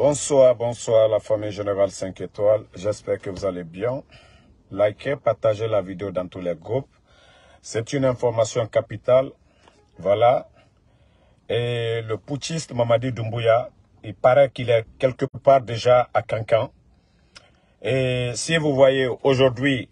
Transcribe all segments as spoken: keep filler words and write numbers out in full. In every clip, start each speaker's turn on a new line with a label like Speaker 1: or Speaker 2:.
Speaker 1: Bonsoir, bonsoir la famille Générale cinq étoiles. J'espère que vous allez bien. Likez, partagez la vidéo dans tous les groupes. C'est une information capitale. Voilà. Et le putschiste Mamadi Doumbouya, il paraît qu'il est quelque part déjà à Kankan. Et si vous voyez aujourd'hui,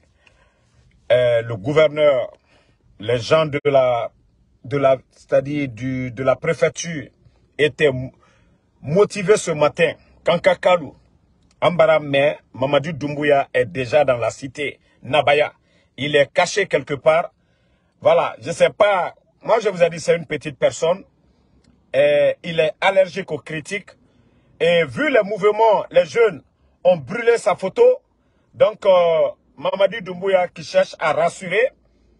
Speaker 1: euh, le gouverneur, les gens de la, de la, c'est-à-dire du, de la préfecture étaient motivés ce matin. Kankakalou, Ambara, mais Mamadi Doumbouya est déjà dans la cité Nabaya. Il est caché quelque part. Voilà, je ne sais pas. Moi, je vous ai dit, c'est une petite personne. Et il est allergique aux critiques. Et vu les mouvements, les jeunes ont brûlé sa photo. Donc, euh, Mamadi Doumbouya qui cherche à rassurer.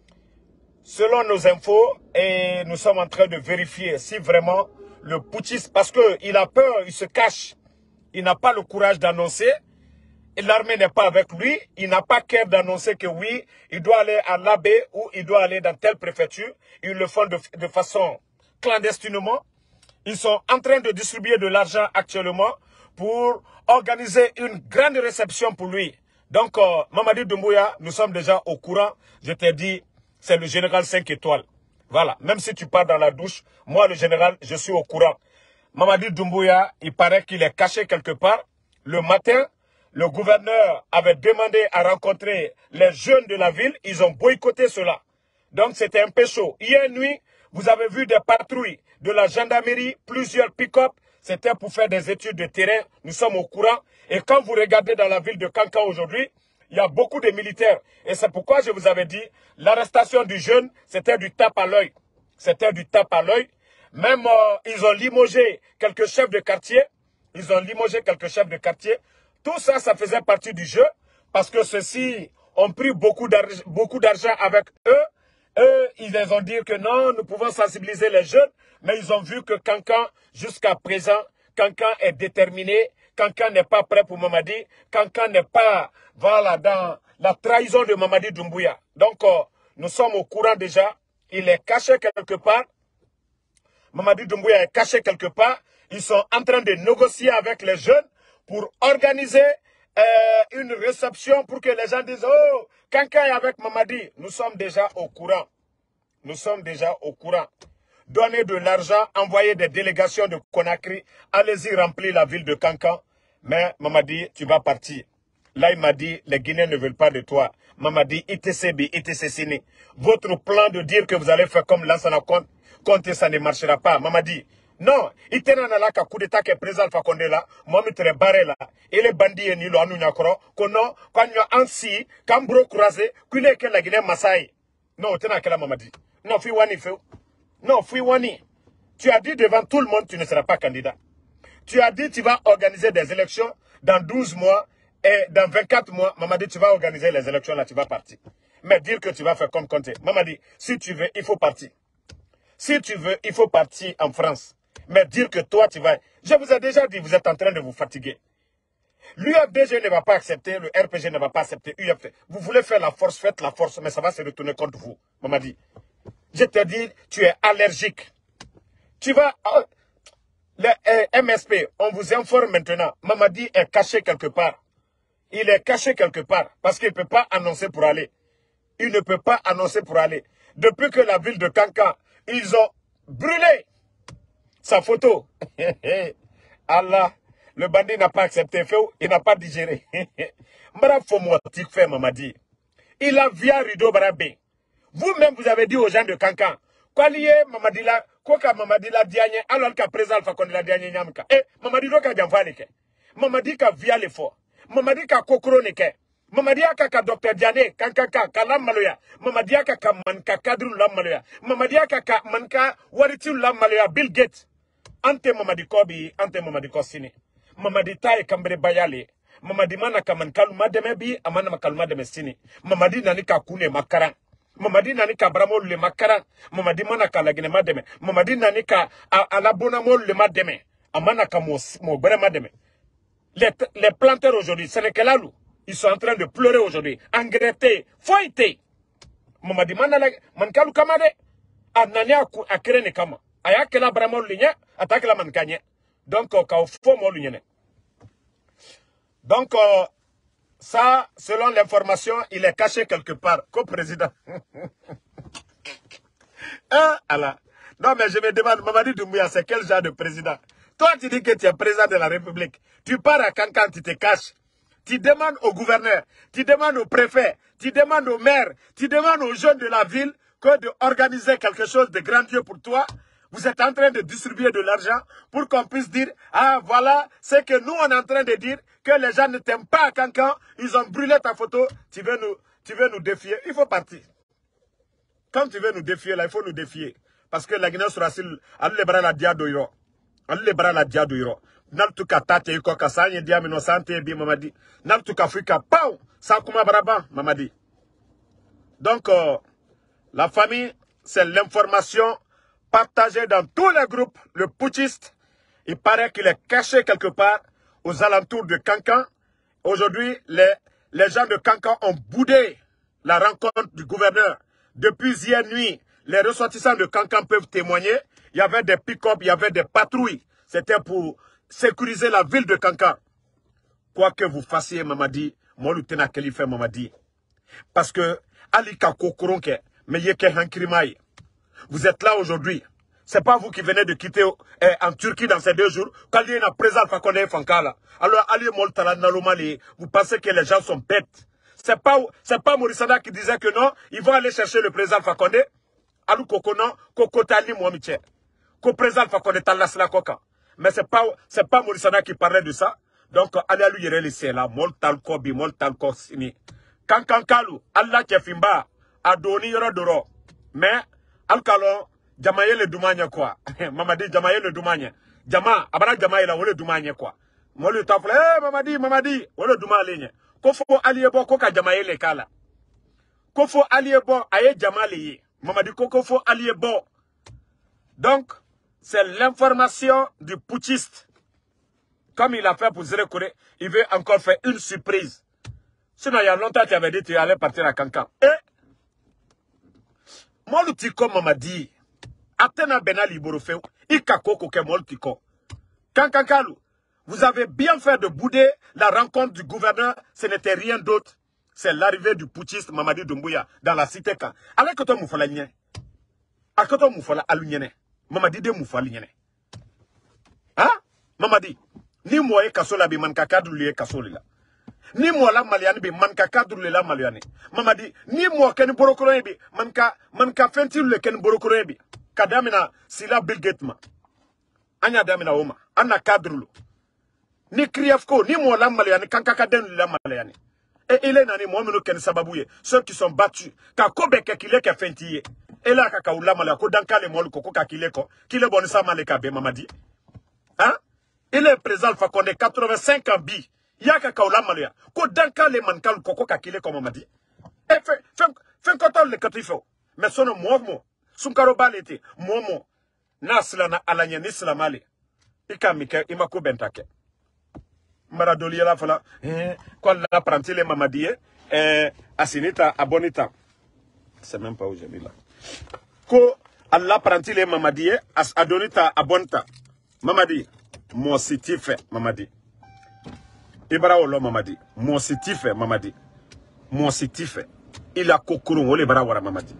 Speaker 1: Selon nos infos, et nous sommes en train de vérifier si vraiment le putschiste, parce qu'il a peur, il se cache. Il n'a pas le courage d'annoncer. L'armée n'est pas avec lui. Il n'a pas cœur d'annoncer que oui, il doit aller à l'A B ou il doit aller dans telle préfecture. Ils le font de, de façon clandestinement. Ils sont en train de distribuer de l'argent actuellement pour organiser une grande réception pour lui. Donc, euh, Mamadi Doumbouya, nous sommes déjà au courant. Je t'ai dit, c'est le général cinq étoiles. Voilà, même si tu pars dans la douche, moi le général, je suis au courant. Mamadi Doumbouya, il paraît qu'il est caché quelque part. Le matin, le gouverneur avait demandé à rencontrer les jeunes de la ville. Ils ont boycotté cela. Donc c'était un peu chaud. Hier nuit, vous avez vu des patrouilles de la gendarmerie, plusieurs pick-up. C'était pour faire des études de terrain. Nous sommes au courant. Et quand vous regardez dans la ville de Kankan aujourd'hui, il y a beaucoup de militaires. Et c'est pourquoi je vous avais dit, l'arrestation du jeune, c'était du tape à l'œil. C'était du tape à l'œil. Même, euh, ils ont limogé quelques chefs de quartier. Ils ont limogé quelques chefs de quartier. Tout ça, ça faisait partie du jeu. Parce que ceux-ci ont pris beaucoup d'argent avec eux. Eux, ils les ont dit que non, nous pouvons sensibiliser les jeunes. Mais ils ont vu que Kankan, jusqu'à présent, Kankan est déterminé. Kankan n'est pas prêt pour Mamadi. Kankan n'est pas, voilà, dans la trahison de Mamadi Doumbouya. Donc, euh, nous sommes au courant déjà. Il est caché quelque part. Mamadi Doumbouya est caché quelque part. Ils sont en train de négocier avec les jeunes pour organiser euh, une réception pour que les gens disent « Oh, Kankan est avec Mamadi ». Nous sommes déjà au courant. Nous sommes déjà au courant. Donner de l'argent, envoyer des délégations de Conakry, allez-y remplir la ville de Kankan. Mais Mamadi, tu vas partir. Là, il m'a dit, les Guinéens ne veulent pas de toi. Mamadi, I T C B, I T C C N I. Votre plan de dire que vous allez faire comme Lansana Conte, Conte, ça ne marchera pas. Mamadi, non, il tient là qu'à coup d'état que président Alpha Condé là, moi je te barré là. Et les bandits ni lo anu nyakoro, kono, quand y a ansi, quand bro croisé, qu'il est que la Guinée Maasai. Non, tu n'as que la Mamadi. Non, fui wani feu. Non, fui wani. Tu as dit devant tout le monde, tu ne seras pas candidat. Tu as dit tu vas organiser des élections dans douze mois et dans vingt-quatre mois. Mamadi, tu vas organiser les élections là, tu vas partir. Mais dire que tu vas faire comme Conte. Mamadi, si tu veux, il faut partir. Si tu veux, il faut partir en France. Mais dire que toi, tu vas... Je vous ai déjà dit, vous êtes en train de vous fatiguer. L'U F D G ne va pas accepter, le R P G ne va pas accepter, U F D. Vous voulez faire la force, faites la force, mais ça va se retourner contre vous. Mamadi, je te dis, tu es allergique. Tu vas... Oh, le euh, M S P, on vous informe maintenant. Mamadi est caché quelque part. Il est caché quelque part parce qu'il ne peut pas annoncer pour aller. Il ne peut pas annoncer pour aller. Depuis que la ville de Kankan, ils ont brûlé sa photo. Allah, le bandit n'a pas accepté. Il n'a pas digéré. Mamadi. Il a via Rido Barabé. Vous-même, vous avez dit aux gens de Kankan, quoi lié Mamadi la, quoi Mamadi la diagne, alors qu'à présent, Alpha Condé la diagne nyamka. Eh, Mamadi doka jamfanike. Mamadi ka via l'effort. Mamadi ka kokronike. Mamadi ka ka docteur Diané, kankaka, kalam maloya. Mamadi ka ka manka kadru lam maloya. Mamadi ka ka manka waritu lam maloya. Bill Gates. Ante Mamadi Kobi, ante Mamadi Kosini. Mamadi tae kambre bayale. Mamadi mana ka mankaluma deme bi, amana makaluma deme sini. Mamadi nani ka kune makara. Mamadi nani ka bramol le makara. Mamadi mana ka lagine mademe. Mamadi nani ka alabona mol le mademe. Amana ka mo mo brema deme. Les, les planteurs aujourd'hui, Sénécalalou, ils sont en train de pleurer aujourd'hui. Engretté, foité. Mamadi mana mankalu kamade. Anani akere ne kama. Aya kela bramol linya, atakela mankanye. Donc, ka fo mo lunyene. Donc, euh, ça, selon l'information, il est caché quelque part, co-président. hein, Allah. Non, mais je me demande, Mamadi Doumbouya, c'est quel genre de président? Toi, tu dis que tu es président de la République. Tu pars à Kankan, tu te caches. Tu demandes au gouverneur, tu demandes au préfet, tu demandes au maire, tu demandes aux jeunes de la ville que d'organiser quelque chose de grandiose pour toi. Vous êtes en train de distribuer de l'argent pour qu'on puisse dire, ah voilà, c'est que nous on est en train de dire que les gens ne t'aiment pas à Kankan, ils ont brûlé ta photo, tu veux nous, tu veux nous défier. Il faut partir. Quand tu veux nous défier, là, il faut nous défier. Parce que la Guinée sera sur le bras la diadoiro. Le bras la diadoiro. Naltuka tate yuko kasanye dia mino sante bi mamadi. Naltuka Afrika pau sakuma baraba mamadi. Donc euh, la famille, c'est l'information partagée dans tous les groupes. Le putschiste, il paraît qu'il est caché quelque part aux alentours de Kankan. Aujourd'hui, les, les gens de Kankan ont boudé la rencontre du gouverneur. Depuis hier nuit, les ressortissants de Kankan peuvent témoigner. Il y avait des pick-up, il y avait des patrouilles. C'était pour sécuriser la ville de Kankan. Quoi que vous fassiez, Mamadi, moi, le tenant qu'il fait, Mamadi. Parce que, Ali Kako Koronke, mais Yeke Hankrimaï, vous êtes là aujourd'hui. C'est pas vous qui venez de quitter eh, en Turquie dans ces deux jours. Quand il y a une présence, Fankala. Alors, Ali Moltala Nalomali, vous pensez que les gens sont bêtes. C'est pas, c'est pas Morissana qui disait que non, ils vont aller chercher le président Fakonde. Alou Kokono, Kokotali Mouamiche. Ko président Fakonde Talasla Koka. Mais c'est pas, c'est pas Morissana qui parlait de ça. Donc, allez à lui laisser là, Moltal Kobi, Moltal Kosini. Kankankalu, Allah Kefimba, Adoni Yorodoro. Mais, Alkalon, Jamaye le Doumania quoi. Mamadi, Jamaye le Doumania. Jama, Abara Jamaye la, le Doumania quoi. Moi le tafle, eh, Mamadi, Mamadi, le Doumania. Kofo Aliebo Koka Jamaye le Kala. Kofo Aliebo, Aye Jamali. Mamadi Kokofo Aliebo. Donc, c'est l'information du putschiste. Comme il a fait pour Zere Kore, il veut encore faire une surprise. Sinon, il y a longtemps, tu avais dit que tu allais partir à Kankan. Et, moi, le tiko m'a dit, Atena Benali Borofeu, Ikako Koke Mol Tiko. Kankankalu, vous avez bien fait de bouder la rencontre du gouverneur. Ce n'était rien d'autre. C'est l'arrivée du putschiste Mamadi Doumbouya dans la cité Kan. Alors que toi, Moufala Nyen. Alors que toi, Moufala Alunyene. Mamadi de Moufala Nyen. Hein? Mamadi. Ni moi et Kasola bi manka kadru liye Kasoli la. Ni moi la maliani bi manka kadru la maliani. Mamadi. Ni moi ken borokoro bi manka manka fentil le ken borokoro bi. Kadamina sila Bill Gates ma. Anya damina oma. Anna kadru. Ni kriafko ni moi la maliani kanka kaden la maliani. Et il est nani moi meno ken sababouye. Ceux qui sont battus. Ka kobeke kile ke fentiye. Et là kaka ula malaya ko danka le mol koko ka kile ko. Kile bonisa maleka be mamadi. Hein? Il est présent Alpha Condé quatre-vingt-cinq ans bi. Yaka kaula maluya. Ko danka le mankal koko kakile comme on m'a dit. Et fait fait fait quand le katifo. Mais son mouvement. Son karobal était momo. Nasla na alanya nisla mali. Ikamike imako bentake. Maradoli la fala. Eh quand la pranti le mamadi eh asinita abonita. C'est même pas où j'ai mis là. Ko Allah pranti le mamadi as adonita abonta. Mamadi. Mon siti fait, Mamadi. Ibra Olo Mamadi. Mon siti fait, Mamadi. Mon siti fait. Il a kokurun, ole barawara Mamadi.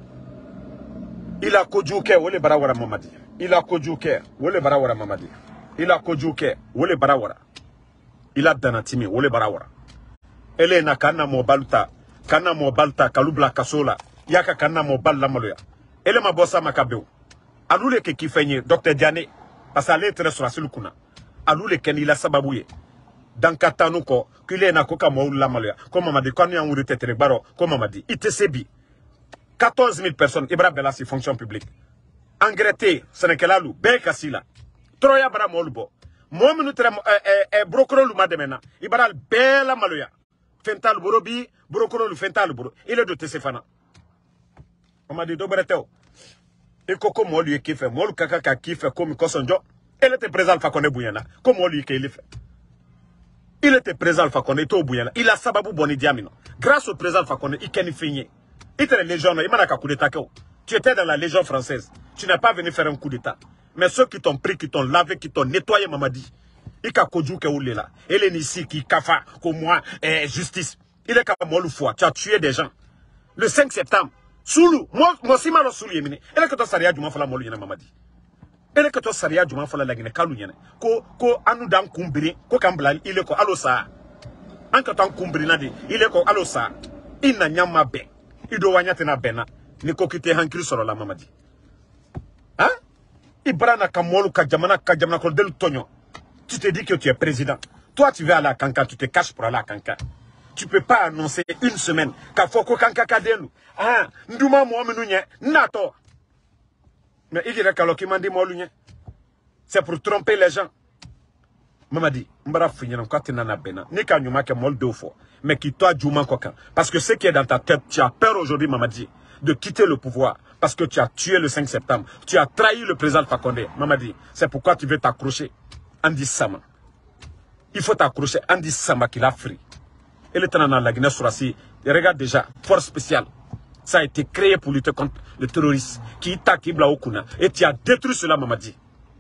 Speaker 1: Il a kojuke, ole barawara Mamadi. Il a kojuke, ole barawara Mamadi. Il a kojuke, ole barawara. Il a danatimi, ole barawara. Ele na kana mo baluta, kana mo balta, kalubla kasola. Yaka kana mo bal la maloya. Ele ma bossa makabeu. Alule ke kifenye, docteur Diane. Parce qu'elle est très sur la seule kuna. Alou le ken il a sababouye. Dans Katano ko, qu'il est na koka moulu la maluya. Comme on m'a dit, quand il y a un tête baro, comme on m'a dit, I T C B. quatorze mille personnes, Ibra Bella, c'est fonction publique. Engreté, Sénécalalou, Bekasila. Troya Bra Molbo. Moi, nous sommes brocoro l'uma de maintenant. Ibra Bella maluya. Fental Borobi, brocoro le Fental Boro. Il est de Tessefana. On m'a dit, Dobreteo. Et Koko Molu qui fait, Molu Kaka qui fait comme Kosonjo, elle était présent Alpha Condé Bouyana. Comme Molu qui fait. Il était présent Alpha Condé au Bouyana. Il a sababou boni diamino. Grâce au présent Alpha Condé, il can finir. Il était légion, il m'a coup d'état. Tu étais dans la légion française. Tu n'es pas venu faire un coup d'état. Mais ceux qui t'ont pris, qui t'ont lavé, qui t'ont nettoyé, Mamadi. Il a koju ke oule là. Il est ici qui kafa comme moi eh, justice. Il est comme moi le foi. Tu as tué des gens. Le cinq septembre. Soulou. Moi moi si malo soulou yemine. Il est que toi saria djuma fala molu yena mamadi. Il est que toi saria djuma fala lagine kalu yena. Ko ko anu dan kumbiri ko kambla il est ko alo sa. An ka tan kumbiri na di il est ko alo sa. Ina nyama be. Ido wanyate na bena. Ni ko kite hankiri soro la mamadi. Hein? Ibrana kamolu ka jamana ka jamana ko del tonyo. Tu te dis que tu es président. Toi, tu vas aller à Kanka, tu te caches pour aller à Kanka. Tu ne peux pas annoncer une semaine qu'à Foko Kanka Kadelu. Ah, Ndouma Mouamenouye, Nato. Mais il dirait qu'alors qu'il m'a dit Moualounye. C'est pour tromper les gens. Maman dit, Mbara Finyan, quand tu n'en as pas, ni qu'à Numa que Mol deux fois, mais qui toi, Djouman Kokan. Parce que ce qui est dans ta tête, tu as peur aujourd'hui, maman dit, de quitter le pouvoir. Parce que tu as tué le cinq septembre. Tu as trahi le président Fakonde. Maman dit, c'est pourquoi tu veux t'accrocher. Andi Sama. Il faut t'accrocher Andi Sama qui l'a frit. Et le temps dans la Guinée Sourassi, regarde déjà, force spéciale. Ça a été créé pour lutter contre le terroriste qui t'aquibla au Kuna. Et tu as détruit cela, Mamadi.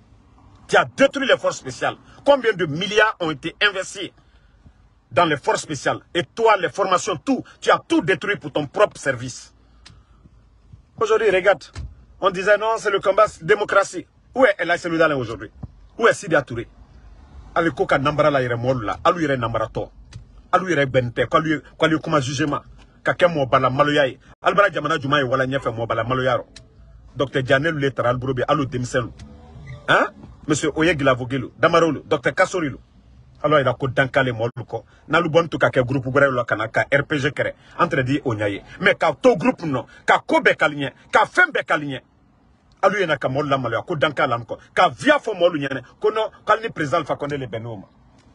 Speaker 1: Tu as détruit les forces spéciales. Combien de milliards ont été investis dans les forces spéciales? Et toi, les formations, tout. Tu as tout détruit pour ton propre service. Aujourd'hui, regarde. On disait non, c'est le combat démocratie. Où est Elaï Seloudalé aujourd'hui? Où est Sidi Atouré? Avec quoi nambara la yere molla, alu yere nambara to, alu yere bente, quoi lui quoi lui comme jugement, kake mo bala maloyai, albara jamana jumai wala nyefe mo bala maloyaro. Docteur Janel letra albrobi alu demselu. Hein? Monsieur Oyeg Lavogelu, Damarolo, Docteur Kassorilo. Alors il a ko dankale moluko, nalu bon to kake groupe gore lo kanaka R P G kere, entre di onyaye. Mais ka to groupe no, ka ko be kalinye, ka fembe kalinye. Alu yena ka molla malo ko danka lam ko ka via fo molu nyene kono kalni président Fakonde le benoma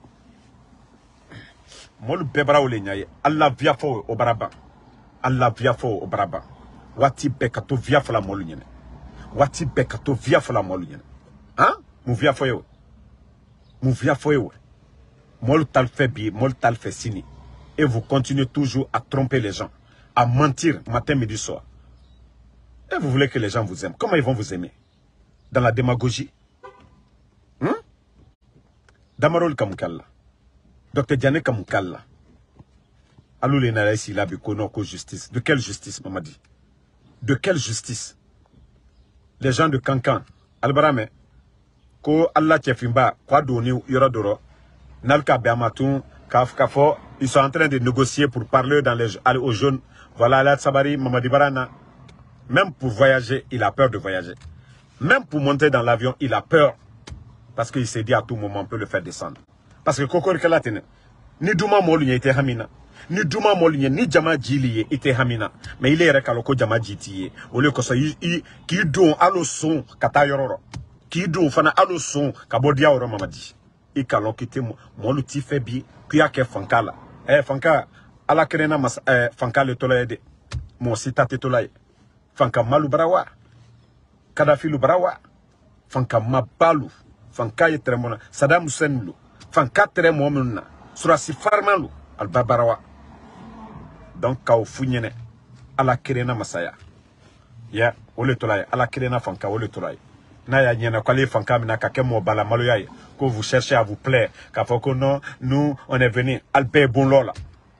Speaker 1: molu bebra ole nyaye alla via fo o baraba alla via fo o baraba wati be ka to via fo la molu nyene wati be ka to via fo la molu nyene hein mu via fo yo mu via fo yo molu tal fait bi molu tal fait sini et vous continuez toujours à tromper les gens à mentir matin midi soir. Et vous voulez que les gens vous aiment. Comment ils vont vous aimer? Dans la démagogie. Hum? Damarol Kamukalla. Docteur Diane Kamukalla. Alou les nara ici, là, bikono ko justice. De quelle justice, maman dit? De quelle justice? Les gens de Kankan. Albarame. Ko Allah Tchefimba. Kwa doni yoradoro. Nalka Beamatou. Kaf Kafo. Ils sont en train de négocier pour parler dans les, aux jeunes. Voilà, là, Sabari, Mamadi Barana. Même pour voyager, il a peur de voyager. Même pour monter dans l'avion, il a peur. Parce qu'il s'est dit à tout moment, on peut le faire descendre. Parce que Kokorika Latine, ni Douma Molunye était Hamina, ni Douma Molunye, ni Djama Djiliye était Hamina. Mais il est Rekaloko Djama Djitiye. Au lieu que ça, il don à le son, Katayororo. Qui don fana à le son, Kabodia Oro Mamadi. Il kalon quitté Moluti Febi, Kuyake Fankala. Eh, Fanka, ala Kerena Mas, eh, Fanka le Tolaide. Mon citate Tolaide. Fanka malu barawa, Kadhafi lu barawa, Fanka mabalu, Fanka yetremona, Saddam Hussein lu, Fanka tremomuna, Surasi farmalu, al barawa. Donc kao funyene, ala kirena masaya. Ya, ole tolaye, ala kirena Fanka ole tolaye. Na ya nyena kwali Fanka mina kakemo bala maloyaye, que vous cherchez à vous plaire, qu'à foko non, nous on est venu, alpe bon lola.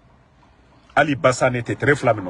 Speaker 1: Ali Bassan était très flammant.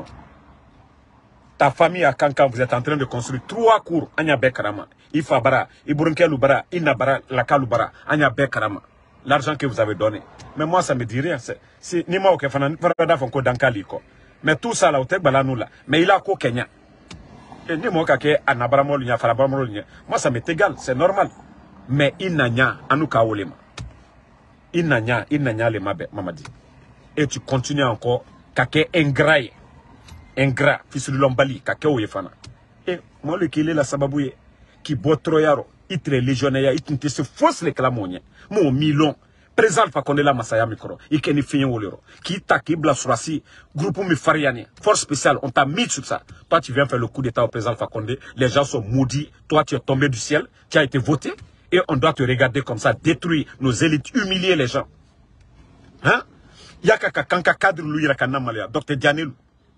Speaker 1: Ta famille à Kankan, vous êtes en train de construire trois cours. Anya Bekarama, Ifa Bara, Iburunke Bara, Inabara, Lakalubara, Anya Bekarama. L'argent que vous avez donné. Mais moi, ça me dit rien. C'est ni moi au Kefanan, Farada Fonko Dankaliko. Mais tout ça là, au Tek Balanula. Mais il a qu'au Kenya. Et ni moi, Kake, Anabramolunia, Farabramolunia. Moi, ça m'est égal, c'est normal. Mais Inanya, Anuka Olema. Inanya, Inanya le Mabe, Mamadi. Et tu continues encore, Kake Engraye. Ingrat, fils de l'Ombali, Kakao Yefana. Et moi, le qu'il est la sababouye, qui botroyaro, itre légionnaire, itre se fausse les clamonia. Mon milon, présent fa connaît la Masaya micro, ikeni fin wolero, qui takibla surasi, groupe mi fariani, force spéciale, on t'a mis sur ça. Toi, tu viens faire le coup d'état au président Fakonde, les gens sont maudits, toi, tu es tombé du ciel, tu as été voté, et on doit te regarder comme ça, détruire nos élites, humilier les gens. Hein? Yaka kanka cadre lui yakana malaya, docteur Dianelou.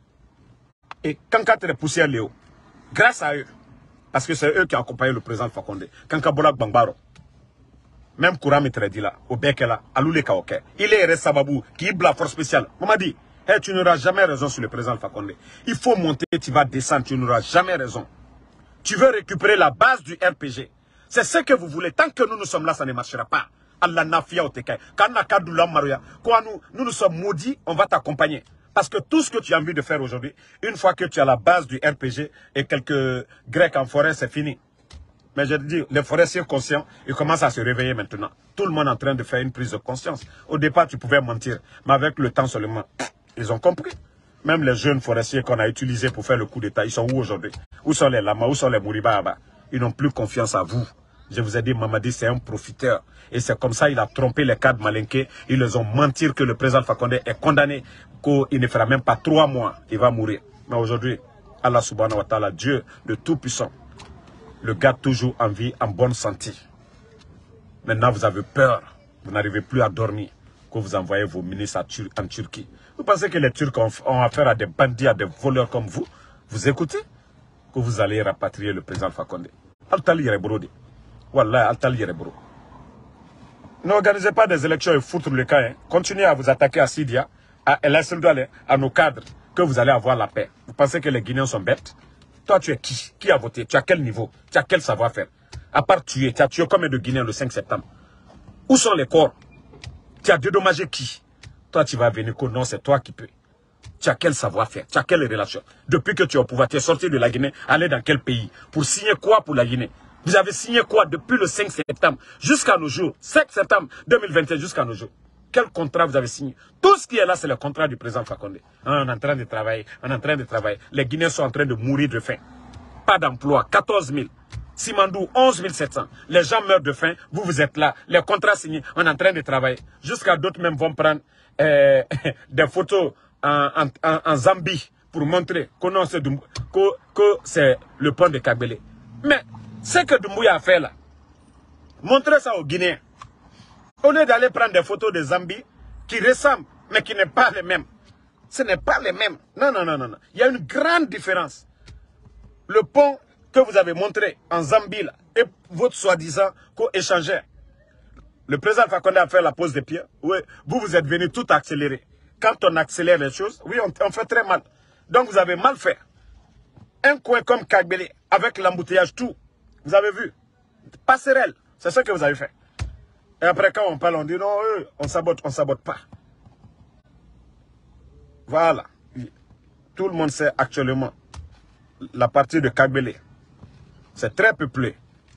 Speaker 1: Et quand quatre est poussé à Léo, grâce à eux, parce que c'est eux qui ont accompagné le président Fakonde, quand Kabola Bangbaro. même Koura Mitredi là, au Bekela, à Loulé Kaoke, il est Sababou, qui est la force spéciale. On m'a dit, hey, tu n'auras jamais raison sur le président Alpha Condé. Il faut monter, tu vas descendre, tu n'auras jamais raison. Tu veux récupérer la base du R P G. C'est ce que vous voulez. Tant que nous nous sommes là, ça ne marchera pas. Allah nafia au tekai. Quand nous, nous nous sommes maudits, on va t'accompagner. Parce que tout ce que tu as envie de faire aujourd'hui, une fois que tu as la base du R P G et quelques Grecs en forêt, c'est fini. Mais je te dis, les forestiers conscients, ils commencent à se réveiller maintenant. Tout le monde est en train de faire une prise de conscience. Au départ, tu pouvais mentir. Mais avec le temps seulement, ils ont compris. Même les jeunes forestiers qu'on a utilisés pour faire le coup d'État, ils sont où aujourd'hui? Où sont les lamas? Où sont les mouribaba? Ils n'ont plus confiance à vous. Je vous ai dit, Mamadi, c'est un profiteur. Et c'est comme ça, il a trompé les cadres malinqués. Ils les ont menti que le président Alpha Condé est condamné, qu'il ne fera même pas trois mois. Il va mourir. Mais aujourd'hui, Allah subhanahu wa ta'ala, Dieu, le Tout-Puissant, le garde toujours en vie, en bonne santé. Maintenant, vous avez peur. Vous n'arrivez plus à dormir. Que vous envoyez vos ministres en Turquie. Vous pensez que les Turcs ont, ont affaire à des bandits, à des voleurs comme vous? Vous écoutez? Que vous allez rapatrier le président Alpha Condé. Altali Yerebrodi. Wallah, Altali Yerebro. N'organisez pas des élections et foutre le cas. Hein. Continuez à vous attaquer à Sidia, à El Asseldouale, à nos cadres, que vous allez avoir la paix. Vous pensez que les Guinéens sont bêtes? Toi, tu es qui? Qui a voté? Tu as quel niveau? Tu as quel savoir-faire? À part tuer, tu as tué combien de Guinéens le cinq septembre? Où sont les corps? Tu as dédommagé qui? Toi, tu vas venir que non, c'est toi qui peux. Tu as quel savoir-faire? Tu as quelle relation? Depuis que tu es au pouvoir, tu es sorti de la Guinée, aller dans quel pays? Pour signer quoi pour la Guinée? Vous avez signé quoi depuis le cinq septembre jusqu'à nos jours? cinq septembre deux mille vingt et un jusqu'à nos jours. Quel contrat vous avez signé? Tout ce qui est là, c'est le contrat du président Alpha Condé. On est en train de travailler, on est en train de travailler. Les Guinéens sont en train de mourir de faim. Pas d'emploi, quatorze mille. Simandou, onze mille sept cents. Les gens meurent de faim, vous, vous êtes là. Les contrats signés, on est en train de travailler. Jusqu'à d'autres même vont prendre euh, des photos en, en, en, en Zambie pour montrer que, que, que c'est le pont de Kagbele. Mais ce que Doumbouya a fait là, montrez ça aux Guinéens. Au lieu d'aller prendre des photos de Zambie qui ressemblent, mais qui n'est pas les mêmes. Ce n'est pas les mêmes. Non, non, non, non, non. Il y a une grande différence. Le pont que vous avez montré en Zambie là, et votre soi-disant co-échangeur. Le président Alpha Condé a fait la pose des pieds. Oui, vous, vous êtes venu tout accélérer. Quand on accélère les choses, oui, on, on fait très mal. Donc vous avez mal fait. Un coin comme Kagbele, avec l'embouteillage, tout. Vous avez vu. Passerelle, c'est ce que vous avez fait. Et après, quand on parle, on dit non, eux, on sabote, on sabote pas. Voilà. Tout le monde sait actuellement la partie de Kagbele. C'est très peuplé.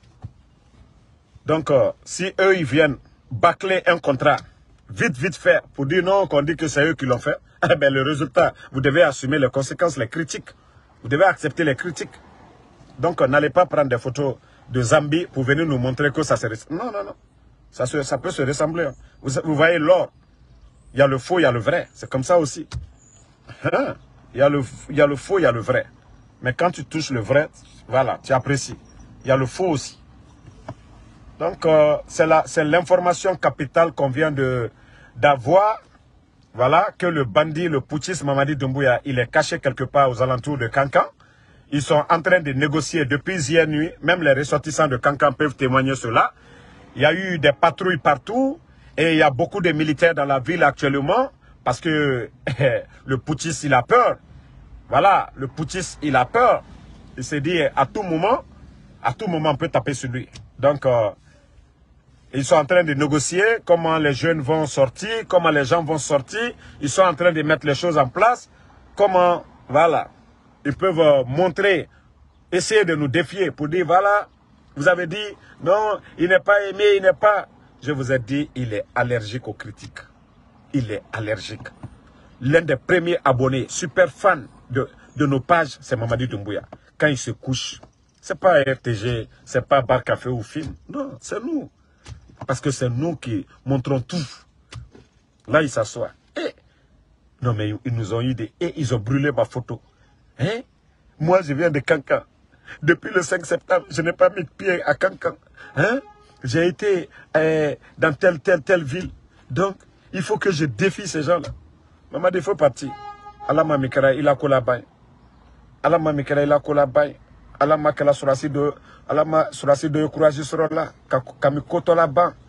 Speaker 1: Donc, euh, si eux, ils viennent bâcler un contrat, vite, vite faire, pour dire non, qu'on dit que c'est eux qui l'ont fait, eh bien, le résultat, vous devez assumer les conséquences, les critiques. Vous devez accepter les critiques. Donc, euh, n'allez pas prendre des photos de Zambie pour venir nous montrer que ça se ressemble. Non, non, non. Ça, se, ça peut se ressembler. Vous, vous voyez l'or. Il y a le faux, il y a le vrai. C'est comme ça aussi. Hein? Il y a le, il y a le faux, il y a le vrai. Mais quand tu touches le vrai, voilà, tu apprécies. Il y a le faux aussi. Donc, euh, c'est l'information capitale qu'on vient de d'avoir. Voilà, que le bandit, le putschiste Mamadi Doumbouya, il est caché quelque part aux alentours de Kankan. Ils sont en train de négocier depuis hier nuit. Même les ressortissants de Kankan peuvent témoigner cela. Il y a eu des patrouilles partout. Et il y a beaucoup de militaires dans la ville actuellement. Parce que le putschiste, il a peur. Voilà, le putschiste, il a peur. Il s'est dit, à tout moment, à tout moment, on peut taper sur lui. Donc, euh, ils sont en train de négocier comment les jeunes vont sortir, comment les gens vont sortir. Ils sont en train de mettre les choses en place. Comment, voilà, ils peuvent euh, montrer, essayer de nous défier pour dire, voilà, vous avez dit, non, il n'est pas aimé, il n'est pas... Je vous ai dit, il est allergique aux critiques. Il est allergique. L'un des premiers abonnés, super fan de, de nos pages, c'est Mamadi Doumbouya. Quand il se couche, c'est pas R T G, c'est pas Bar Café ou film. Non, c'est nous. Parce que c'est nous qui montrons tout. Là, il s'assoit. Eh, non, mais ils nous ont eu des... Et ils ont brûlé ma photo. Hein? Moi, je viens de Kankan. Depuis le cinq septembre, je n'ai pas mis de pied à Kankan. Hein? J'ai été euh, dans telle, telle, telle ville. Donc, il faut que je défie ces gens-là. Maman, il faut partir. Allah m'a mikara, il a collaboré. Allah m'a mikara, il a collaboré. Allah m'a kala surasi de, Allah m'a surasi de courage sur là, kami koto là-bas.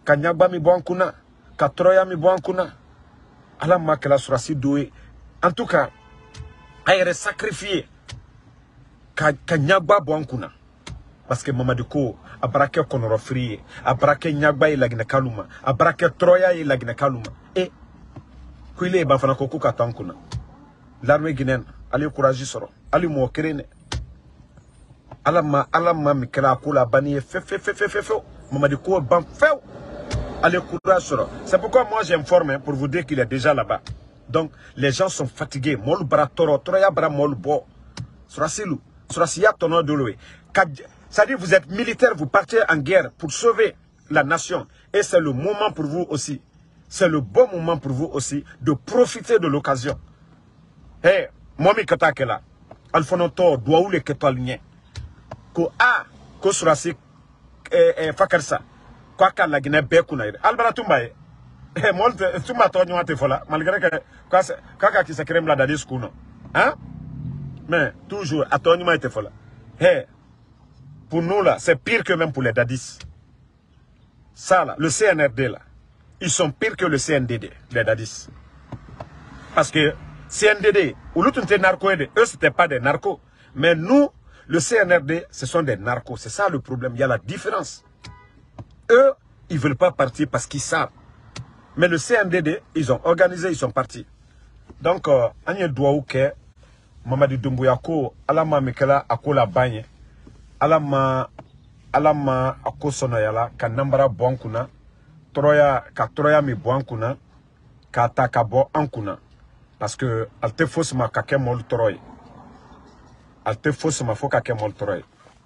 Speaker 1: ka nyagba mi bon kuna, ka troya mi bon kuna. Ala makela surasi doué. En tout cas, ayere sacrifié ka ka nyagba bon kuna. Parce que Mamadi ko abrake konoro frié, abrake nyagba ilagina kaluma, abrake troya ilagina kaluma. Et kuile ba fana koko ka tankuna. L'armée guinéenne, allez courage soro, allez mo kerene. Alama alama mikela kula bani fe fe fe fe fe fe. Mamadi ko ban fe. Allez courage soro. C'est pourquoi moi j'informe pour vous dire qu'il est déjà là-bas. Donc les gens sont fatigués. Mol bra toro, troya bra mol bo. Surasilu, surasiya tono doloé. C'est-à-dire vous êtes militaire, vous partez en guerre pour sauver la nation. Et c'est le moment pour vous aussi. C'est le bon moment pour vous aussi de profiter de l'occasion. Hey, momi katakela. Alfonoto doit ou le ketolien. Ko a ko surasi eh eh fakarsa. Kwa ka la Guinée be kunaire. Albara tumbaye. Eh molte tuma to nyate fola malgré que kwa kaka ki se crème la dadis kuno. Hein? Mais toujours atonyuma était fola. Hey, pour nous là, c'est pire que même pour les dadis. Ça là, le C N R D là, ils sont pires que le C N D D, les dadis. Parce que C N D D, ou l'autre était narco, eux c'était pas des narcos. Mais nous, le C N R D, ce sont des narcos. C'est ça le problème, il y a la différence. Eux, ils ne veulent pas partir parce qu'ils savent. Mais le C N D D, ils ont organisé, ils sont partis. Donc, Agnès Douaouke, Mamadi Doumbouya ko, Alama Mekela Akola Bagne, Alama Alama Ako Sonoyala, Kanambara Bonkuna, Troya, Ka Troya mi Bonkuna, Ka Takabo Ankuna. Parce que Alte Fosma Kake Mol Troy. Alte Fosma Fo Kake Mol Troy.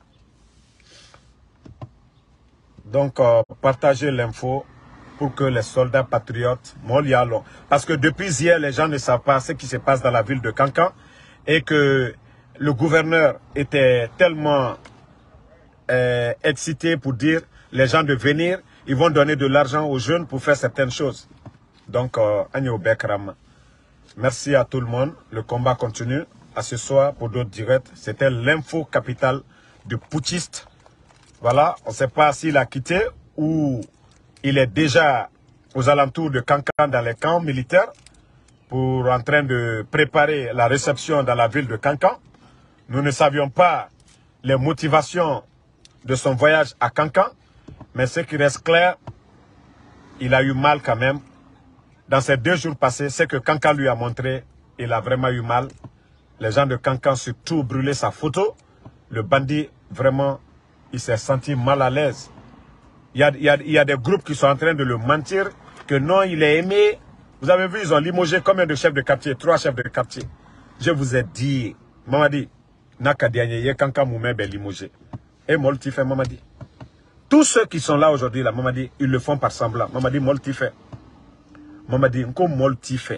Speaker 1: Donc, euh, partagez l'info pour que les soldats patriotes, Molialo, parce que depuis hier, les gens ne savent pas ce qui se passe dans la ville de Kankan et que le gouverneur était tellement euh, excité pour dire les gens de venir, ils vont donner de l'argent aux jeunes pour faire certaines choses. Donc, euh, Agneau Bekram, merci à tout le monde. Le combat continue. À ce soir pour d'autres directs. C'était l'info capitale du putschiste. Voilà, on ne sait pas s'il a quitté ou il est déjà aux alentours de Kankan dans les camps militaires pour en train de préparer la réception dans la ville de Kankan. Nous ne savions pas les motivations de son voyage à Kankan, mais ce qui reste clair, il a eu mal quand même. Dans ces deux jours passés, ce que Kankan lui a montré, il a vraiment eu mal. Les gens de Kankan surtout brûlé sa photo. Le bandit, vraiment, il s'est senti mal à l'aise. Il y, a, il, y a, il y a des groupes qui sont en train de le mentir, que non, il est aimé. Vous avez vu, ils ont limogé combien de chefs de quartier? Trois chefs de quartier. Je vous ai dit, Mamadi, Nakadianye, Kankan Moumé, limogé. Et Moltifé, Mamadi. Tous ceux qui sont là aujourd'hui, là, Mamadi, ils le font par semblant. Mamadi, Moltifé. Mamadi, Nko Moltifé.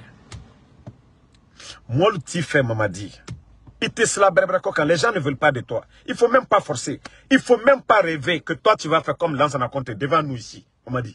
Speaker 1: Moltifé, Mamadi. Quand les gens ne veulent pas de toi, il ne faut même pas forcer. Il ne faut même pas rêver que toi tu vas faire comme Lansana Conté devant nous ici. On m'a dit.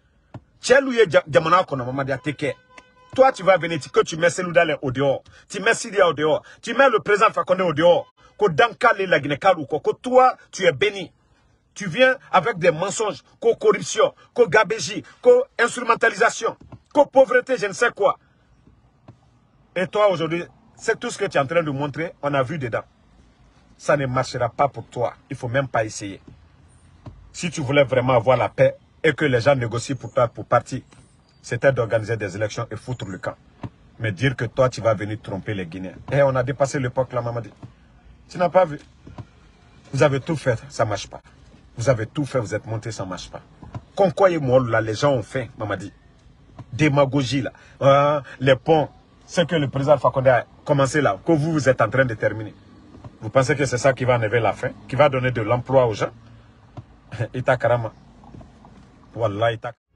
Speaker 1: Toi tu vas venir, que tu mets Seloudale au dehors, tu mets Sidia au dehors, tu mets le président Fakonde au dehors, que Dankale la Guinée-Kalou, que toi tu es béni. Tu viens avec des mensonges, que corruption, que gabégie, que instrumentalisation, que pauvreté, je ne sais quoi. Et toi aujourd'hui, c'est tout ce que tu es en train de montrer, on a vu dedans. Ça ne marchera pas pour toi. Il ne faut même pas essayer. Si tu voulais vraiment avoir la paix et que les gens négocient pour toi pour partir, c'était d'organiser des élections et foutre le camp. Mais dire que toi, tu vas venir tromper les Guinéens. Et on a dépassé l'époque là, Mamadi. Tu n'as pas vu. Vous avez tout fait, ça ne marche pas. Vous avez tout fait, vous êtes monté, ça ne marche pas. Concoyez-moi là, les gens ont fait, Mamadi. Démagogie là. Ah, les ponts. Ce que le président Fakonde a commencé là, que vous, vous êtes en train de terminer. Vous pensez que c'est ça qui va enlever la faim, qui va donner de l'emploi aux gens? Ita Karama. Wallah, Ita